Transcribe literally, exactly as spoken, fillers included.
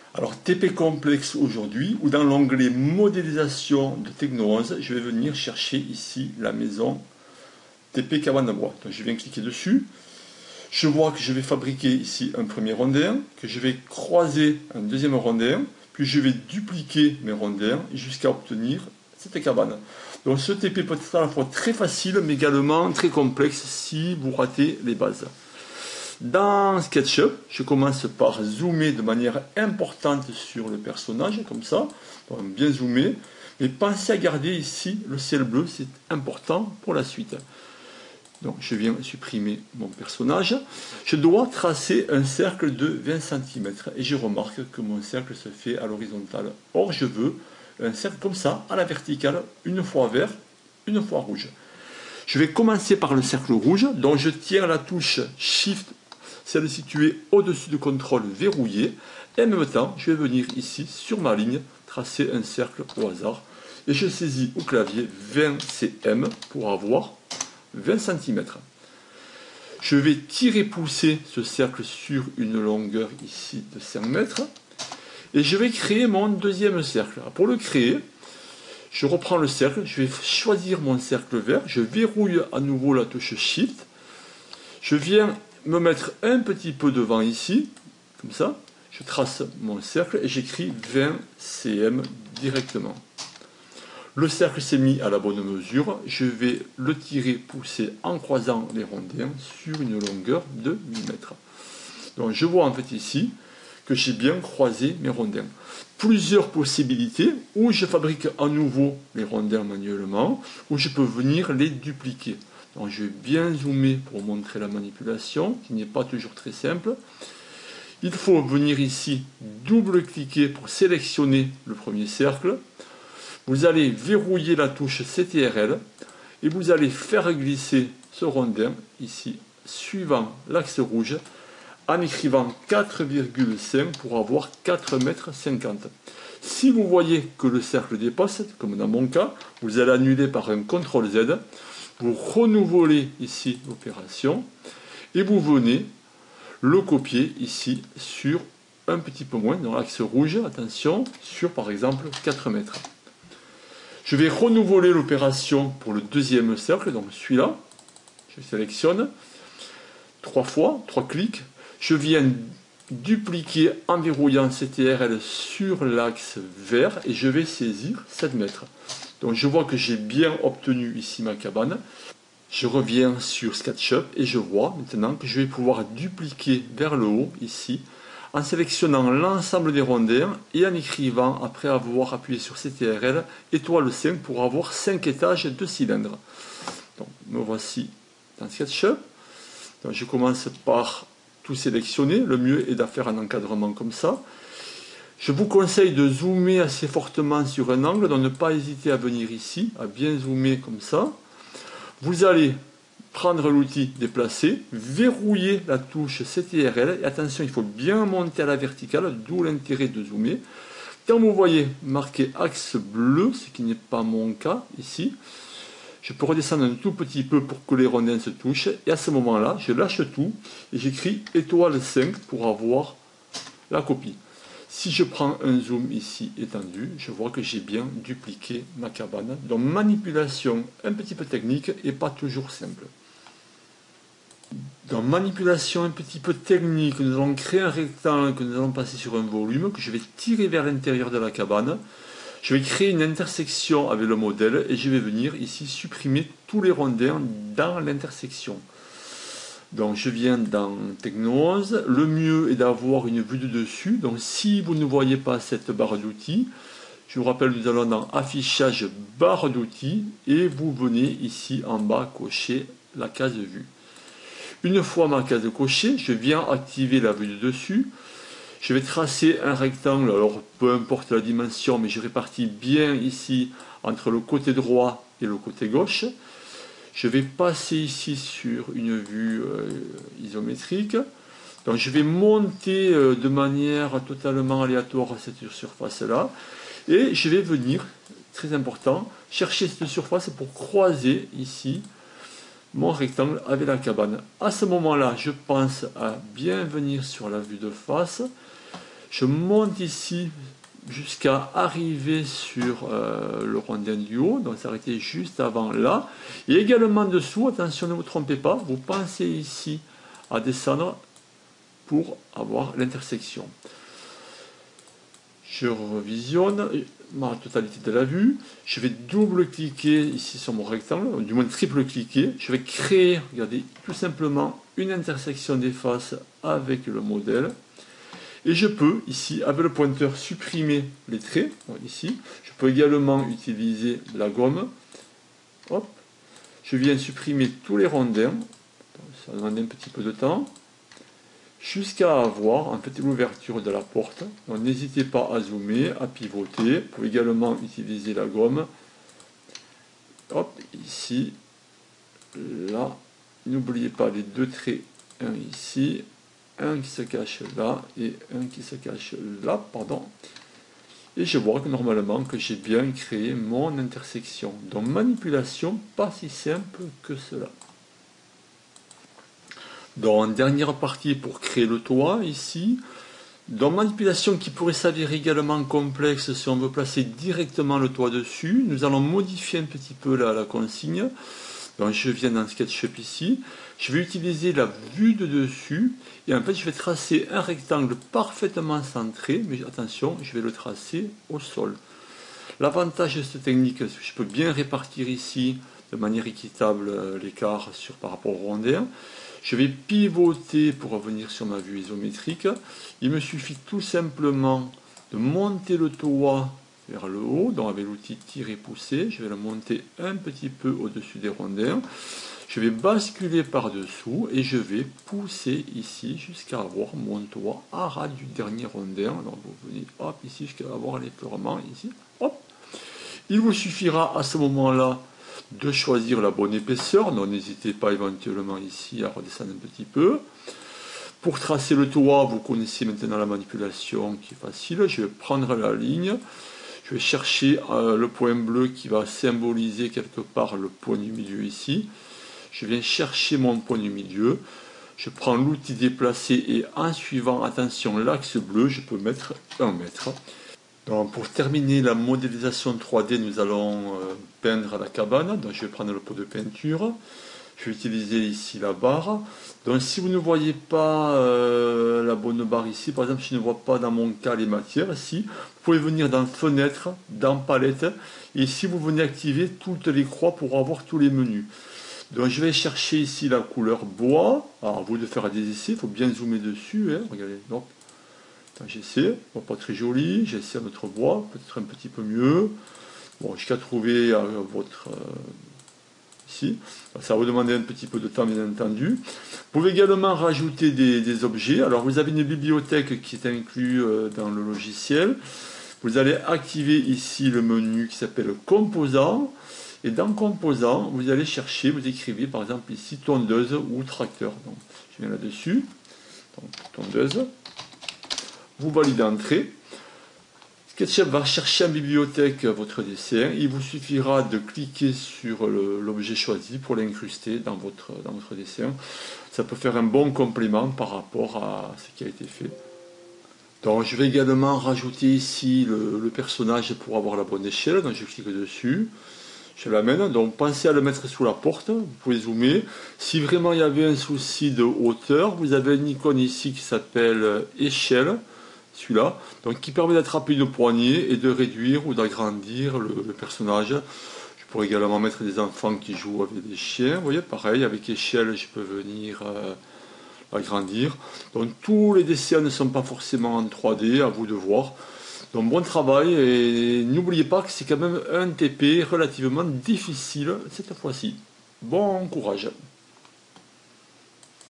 Alors T P complexe aujourd'hui, ou dans l'onglet modélisation de Techno onze, je vais venir chercher ici la maison T P cabane à bois. Donc je viens cliquer dessus. Je vois que je vais fabriquer ici un premier rondin, que je vais croiser un deuxième rondin, puis je vais dupliquer mes rondins jusqu'à obtenir cette cabane. Donc ce T P peut être à la fois très facile, mais également très complexe si vous ratez les bases. Dans SketchUp, je commence par zoomer de manière importante sur le personnage, comme ça, donc bien zoomer, mais pensez à garder ici le ciel bleu, c'est important pour la suite. Donc je viens supprimer mon personnage. Je dois tracer un cercle de vingt centimètres et je remarque que mon cercle se fait à l'horizontale. Or je veux un cercle comme ça, à la verticale, une fois vert, une fois rouge. Je vais commencer par le cercle rouge, donc je tiens la touche Shift, celle située au-dessus de contrôle verrouillé, et en même temps, je vais venir ici, sur ma ligne, tracer un cercle au hasard, et je saisis au clavier vingt centimètres pour avoir vingt centimètres. Je vais tirer pousser ce cercle sur une longueur ici de cinq mètres, et je vais créer mon deuxième cercle. Pour le créer, je reprends le cercle, je vais choisir mon cercle vert, je verrouille à nouveau la touche Shift, je viens me mettre un petit peu devant ici, comme ça, je trace mon cercle et j'écris vingt centimètres directement. Le cercle s'est mis à la bonne mesure, je vais le tirer, pousser en croisant les rondins sur une longueur de huit mètres. Donc je vois en fait ici que j'ai bien croisé mes rondins. Plusieurs possibilités, où je fabrique à nouveau les rondins manuellement, ou je peux venir les dupliquer. Donc je vais bien zoomer pour montrer la manipulation, qui n'est pas toujours très simple. Il faut venir ici, double-cliquer pour sélectionner le premier cercle. Vous allez verrouiller la touche C T R L et vous allez faire glisser ce rondin ici, suivant l'axe rouge, en écrivant quatre virgule cinq pour avoir quatre mètres cinquante. Si vous voyez que le cercle dépasse, comme dans mon cas, vous allez annuler par un contrôle Z, vous renouvelez ici l'opération et vous venez le copier ici sur un petit peu moins, dans l'axe rouge, attention, sur par exemple quatre mètres. Je vais renouveler l'opération pour le deuxième cercle, donc celui-là, je sélectionne, trois fois, trois clics, je viens dupliquer en verrouillant C T R L sur l'axe vert et je vais saisir sept mètres. Donc je vois que j'ai bien obtenu ici ma cabane. Je reviens sur SketchUp et je vois maintenant que je vais pouvoir dupliquer vers le haut ici en sélectionnant l'ensemble des rondins et en écrivant, après avoir appuyé sur C T R L, étoile cinq pour avoir cinq étages de cylindre. Donc me voici dans SketchUp. Donc, je commence par tout sélectionner. Le mieux est de faire un encadrement comme ça. Je vous conseille de zoomer assez fortement sur un angle, donc ne pas hésiter à venir ici, à bien zoomer comme ça. Vous allez prendre l'outil déplacer, verrouiller la touche C T R L, et attention, il faut bien monter à la verticale, d'où l'intérêt de zoomer. Quand vous voyez marqué axe bleu, ce qui n'est pas mon cas ici, je peux redescendre un tout petit peu pour que les rondins se touchent, et à ce moment-là, je lâche tout, et j'écris étoile cinq pour avoir la copie. Si je prends un zoom ici étendu, je vois que j'ai bien dupliqué ma cabane. Donc manipulation un petit peu technique et pas toujours simple. Dans manipulation un petit peu technique, nous allons créer un rectangle que nous allons passer sur un volume, que je vais tirer vers l'intérieur de la cabane. Je vais créer une intersection avec le modèle et je vais venir ici supprimer tous les rondins dans l'intersection. Donc je viens dans Techno onze, le mieux est d'avoir une vue de dessus, donc si vous ne voyez pas cette barre d'outils, je vous rappelle nous allons dans affichage barre d'outils et vous venez ici en bas cocher la case vue. Une fois ma case cochée, je viens activer la vue de dessus, je vais tracer un rectangle, alors peu importe la dimension, mais je répartis bien ici entre le côté droit et le côté gauche. Je vais passer ici sur une vue euh, isométrique. Donc je vais monter euh, de manière totalement aléatoire cette surface-là. Et je vais venir, très important, chercher cette surface pour croiser ici mon rectangle avec la cabane. À ce moment-là, je pense à bien venir sur la vue de face. Je monte ici jusqu'à arriver sur euh, le rondin du haut, donc s'arrêter juste avant là. Et également dessous, attention, ne vous trompez pas, vous pensez ici à descendre pour avoir l'intersection. Je revisionne ma totalité de la vue. Je vais double-cliquer ici sur mon rectangle, du moins triple-cliquer. Je vais créer, regardez, tout simplement une intersection des faces avec le modèle. Et je peux, ici, avec le pointeur, supprimer les traits. Donc, ici, je peux également utiliser de la gomme. Hop. Je viens supprimer tous les rondins. Ça demande un petit peu de temps. Jusqu'à avoir en fait l'ouverture de la porte. Donc n'hésitez pas à zoomer, à pivoter. Vous pouvez également utiliser la gomme. Hop, ici, là. N'oubliez pas les deux traits, un ici, un qui se cache là et un qui se cache là, pardon. Et je vois que normalement que j'ai bien créé mon intersection. Donc manipulation pas si simple que cela. Donc, dernière partie pour créer le toit, ici. Donc, manipulation qui pourrait s'avérer également complexe si on veut placer directement le toit dessus. Nous allons modifier un petit peu la, la consigne. Donc, je viens dans SketchUp ici. Je vais utiliser la vue de dessus. Et en fait, je vais tracer un rectangle parfaitement centré. Mais attention, je vais le tracer au sol. L'avantage de cette technique, c'est que je peux bien répartir ici de manière équitable l'écart sur par rapport au rondin. Je vais pivoter pour revenir sur ma vue isométrique. Il me suffit tout simplement de monter le toit vers le haut, donc avec l'outil tirer pousser. Je vais le monter un petit peu au-dessus des rondins. Je vais basculer par-dessous et je vais pousser ici jusqu'à avoir mon toit à ras du dernier rondin. Donc vous venez hop ici jusqu'à avoir l'effleurement ici. Hop. Il vous suffira à ce moment-là de choisir la bonne épaisseur, donc n'hésitez pas éventuellement ici à redescendre un petit peu. Pour tracer le toit, vous connaissez maintenant la manipulation qui est facile. Je vais prendre la ligne, je vais chercher euh, le point bleu qui va symboliser quelque part le point du milieu ici. Je viens chercher mon point du milieu, je prends l'outil déplacer et en suivant, attention, l'axe bleu, je peux mettre un mètre. Donc, pour terminer la modélisation trois D, nous allons euh, peindre la cabane. Donc, je vais prendre le pot de peinture. Je vais utiliser ici la barre. Donc, si vous ne voyez pas euh, la bonne barre ici, par exemple, si je ne vois pas dans mon cas les matières, ici, vous pouvez venir dans Fenêtre, dans Palette, et ici, vous venez activer toutes les croix pour avoir tous les menus. Donc, je vais chercher ici la couleur bois. Alors, à vous de faire des essais, il faut bien zoomer dessus. Hein. Regardez, donc. J'essaie, bon, pas très joli, j'essaie un autre bois, peut-être un petit peu mieux. Bon, jusqu'à trouver euh, votre... Euh, ici. Ça va vous demander un petit peu de temps, bien entendu. Vous pouvez également rajouter des, des objets. Alors, vous avez une bibliothèque qui est inclue euh, dans le logiciel. Vous allez activer ici le menu qui s'appelle Composants. Et dans Composants, vous allez chercher, vous écrivez par exemple ici tondeuse ou tracteur. Donc, je viens là-dessus. Donc, tondeuse. Vous validez entrée. SketchUp va chercher en bibliothèque votre dessin. Il vous suffira de cliquer sur l'objet choisi pour l'incruster dans votre, dans votre dessin. Ça peut faire un bon complément par rapport à ce qui a été fait. Donc, je vais également rajouter ici le, le personnage pour avoir la bonne échelle. Donc, je clique dessus. Je l'amène. Donc, pensez à le mettre sous la porte. Vous pouvez zoomer. Si vraiment il y avait un souci de hauteur, vous avez une icône ici qui s'appelle échelle. Celui-là, donc qui permet d'attraper une poignée et de réduire ou d'agrandir le, le personnage. Je pourrais également mettre des enfants qui jouent avec des chiens. Vous voyez, pareil, avec échelle, je peux venir euh, agrandir. Donc tous les dessins ne sont pas forcément en trois D, à vous de voir. Donc bon travail, et n'oubliez pas que c'est quand même un T P relativement difficile cette fois-ci. Bon courage!